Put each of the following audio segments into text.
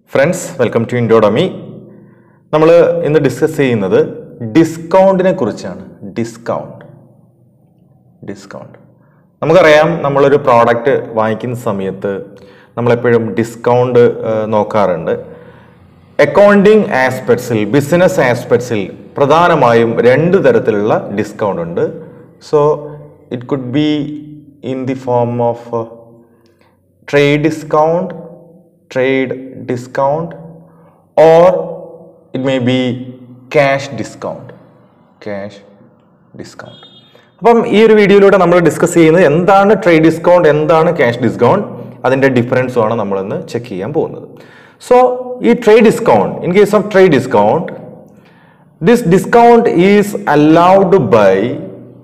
Friends, welcome to Indodomy. We will discuss discount. Discount. We will a product discount accounting aspects, business aspects, discount. So it could be in the form of trade discount, or it may be cash discount. In this video, we will discuss trade discount and cash discount. That is the difference. Check. So, this trade discount, in case of trade discount, this discount is allowed by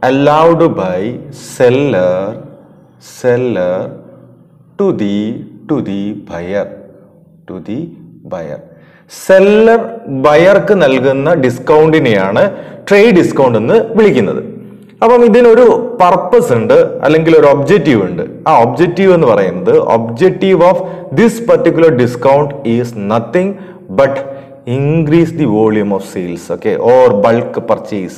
seller to the buyer. Seller buyer ku nalgunna discount ineyana trade discount ennu vilikkunnathu. Appo idinu oru purpose undu allengil oru objective undu. Aa objective ennu parayunnathu objective of this particular discount is nothing but increase the volume of sales, okay, or bulk purchase.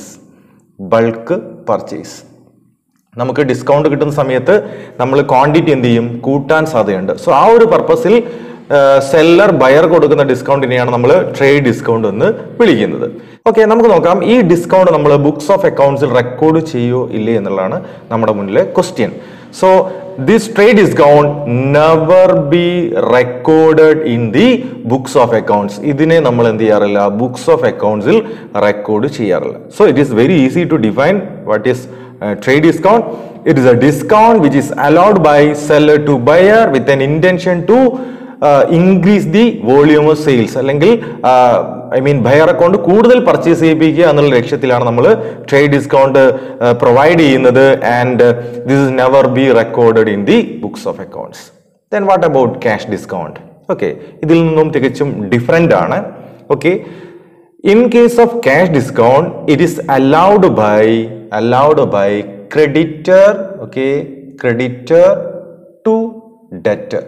നമുക്ക് discount കിട്ടുന്ന സമയത്ത് നമ്മൾ quantity എന്ത് ചെയ്യും കൂട്ടാൻ സാധ്യതയുണ്ട്. So ആ ഒരു പർപ്പസിൽ സെല്ലർ ബയർ കൊടുക്കുന്ന ഡിസ്കൗണ്ടിനെയാണ് നമ്മൾ ട്രേഡ് ഡിസ്കൗണ്ട് എന്ന് വിളിക്കുന്നത്. ഓക്കെ, നമുക്ക് നോക്കാം ഈ ഡിസ്കൗണ്ട് നമ്മൾ ബുക്സ് ഓഫ് അക്കൗണ്ട്സിൽ റെക്കോർഡ് ചെയ്യോ ഇല്ലേ എന്നുള്ളതാണ് നമ്മുടെ മുന്നിലെ question. So this trade discount never be recorded in the books of accounts. ഇതിനെ നമ്മൾ എന്ത് ചെയ്യാറില്ല, ബുക്സ് ഓഫ് അക്കൗണ്ട്സിൽ റെക്കോർഡ് ചെയ്യാറില്ല. So it is very easy to define what is trade discount. It is a discount which is allowed by seller to buyer with an intention to increase the volume of sales. അല്ലെങ്കിൽ buyer account കൂടുതൽ purchase ചെയ്യിപ്പിക്കുക എന്നുള്ള ലക്ഷ്യത്തിലാണ് നമ്മൾ trade discount provide ചെയ്യുന്നത്. And this is never be recorded in the books of accounts. Then what about cash discount? Okay, ഇതിൽ നിന്നും തികച്ചും ഡിഫറെന്റ് ആണ്. Okay, in case of cash discount, it is allowed by creditor, okay, creditor to debtor.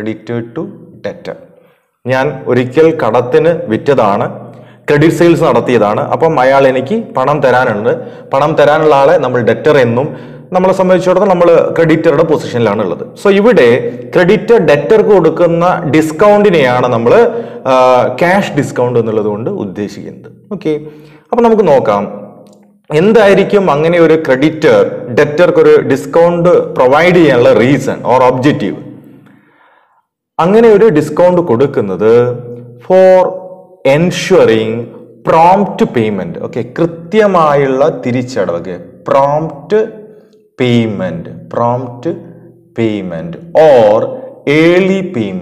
ഞാൻ ഒരിക്കൽ കടത്തിന് വിറ്റതാണ്, credit sales നടത്തിയതാണ്. അപ്പം അയാൾ എനിക്ക് പണം തരാനുള്ള ആളെ നമ്മൾ ഡെറ്റർ എന്നും, നമ്മളെ സംബന്ധിച്ചിടത്തോളം നമ്മൾ ക്രെഡിറ്ററുടെ പൊസിഷനിലാണ് ഉള്ളത്. സോ ഇവിടെ ക്രെഡിറ്റർ ഡെറ്റർക്ക് കൊടുക്കുന്ന ഡിസ്കൗണ്ടിനെയാണ് നമ്മൾ ക്യാഷ് ഡിസ്കൗണ്ട് എന്നുള്ളത് കൊണ്ട് ഉദ്ദേശിക്കുന്നത്. ഓക്കെ, അപ്പൊ നമുക്ക് നോക്കാം എന്തായിരിക്കും അങ്ങനെ ഒരു ക്രെഡിറ്റർ ഡെറ്റർക്ക് ഒരു ഡിസ്കൗണ്ട് പ്രൊവൈഡ് ചെയ്യാനുള്ള റീസൺ ഓർ ഒബ്ജക്റ്റീവ്. അങ്ങനെ ഒരു ഡിസ്കൗണ്ട് കൊടുക്കുന്നത് for ensuring prompt payment. Okay, കൃത്യമായുള്ള തിരിച്ചടവ്, prompt payment or early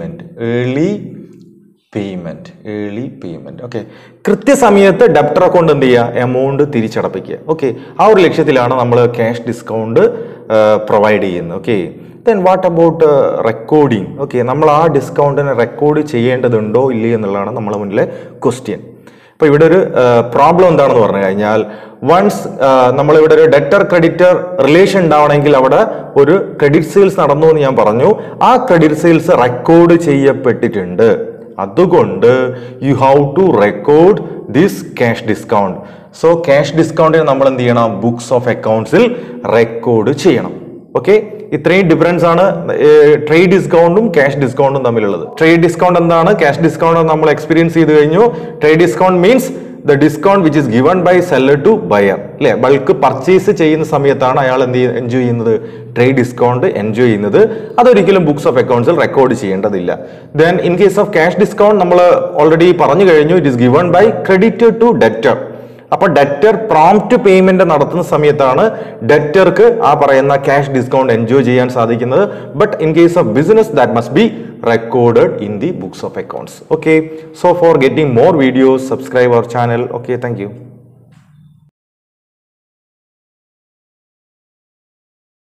payment. Okay, കൃത്യസമയത്ത് ഡെപ്റ്റർ അക്കൗണ്ട് എന്ത് ചെയ്യുക, എമൗണ്ട് തിരിച്ചടപ്പിക്കുക. ഓക്കെ, ആ ഒരു ലക്ഷ്യത്തിലാണ് നമ്മൾ ക്യാഷ് ഡിസ്കൗണ്ട് പ്രൊവൈഡ് ചെയ്യുന്നത്. Okay, then what about recording? Okay, നമ്മൾ ആ ഡിസ്കൗണ്ടിനെ റെക്കോർഡ് ചെയ്യേണ്ടതുണ്ടോ ഇല്ലേ എന്നുള്ളതാണ് നമ്മളെ മുന്നിലെ ക്വസ്റ്റ്യൻ. അപ്പോൾ ഇവിടെ ഒരു പ്രോബ്ലം എന്താണെന്ന് പറഞ്ഞു കഴിഞ്ഞാൽ, വൺസ് നമ്മളിവിടെ ഒരു ഡെറ്റർ ക്രെഡിറ്റർ റിലേഷൻ ഉണ്ടാവണമെങ്കിൽ അവിടെ ഒരു ക്രെഡിറ്റ് സെയിൽസ് നടന്നു എന്ന് ഞാൻ പറഞ്ഞു. ആ ക്രെഡിറ്റ് സെയിൽസ് റെക്കോർഡ് ചെയ്യപ്പെട്ടിട്ടുണ്ട്. അതുകൊണ്ട് you have to record this cash discount. So cash ഡിസ്കൗണ്ടിനെ നമ്മൾ എന്ത് ചെയ്യണം, ബുക്സ് ഓഫ് അക്കൗണ്ട്സിൽ റെക്കോർഡ് ചെയ്യണം. ഓക്കെ, ഇത്രയും ഡിഫറൻസ് ആണ് ട്രേഡ് ഡിസ്കൗണ്ടും ക്യാഷ് ഡിസ്കൗണ്ടും തമ്മിലുള്ളത്. ട്രേഡ് ഡിസ്കൗണ്ട് എന്താണ്, ക്യാഷ് ഡിസ്കൗണ്ട് നമ്മൾ എക്സ്പീരിയൻസ് ചെയ്ത് കഴിഞ്ഞു. Trade discount means the discount which is given by seller to buyer. അല്ലെ, ബൾക്ക് പർച്ചേസ് ചെയ്യുന്ന സമയത്താണ് അയാൾ എന്ത് എൻജോയ് ചെയ്യുന്നത്, ട്രേഡ് ഡിസ്കൗണ്ട് എൻജോയ് ചെയ്യുന്നത്. അതൊരിക്കലും ബുക്സ് ഓഫ് അക്കൗണ്ട്സിൽ റെക്കോർഡ് ചെയ്യേണ്ടതില്ല. Then in case of cash discount നമ്മൾ ഓൾറെഡി പറഞ്ഞു കഴിഞ്ഞു, it is given by creditor to debtor. അപ്പൊ ഡെറ്റർ പ്രോംപ്റ്റ് പേയ്മെന്റ് നടത്തുന്ന സമയത്താണ് ഡെറ്റർക്ക് ആ പറയുന്ന ക്യാഷ് ഡിസ്കൗണ്ട് എൻജോയ് ചെയ്യാൻ സാധിക്കുന്നത്. But in case of business that must be recorded in the books of accounts. Okay, so for getting more videos, subscribe our channel. Okay, thank you.